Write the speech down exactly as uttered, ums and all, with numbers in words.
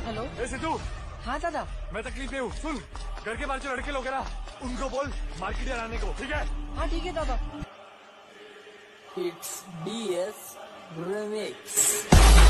Hello. ए सिद्धू। हाँ दादा। मैं तकलीफ में हूँ, सुन। घर के बाहर जो लड़के लोग हैं ना, उनको बोल मार्केट यार्ड आने को, ठीक है? हाँ ठीक है दादा। It's D S Remix.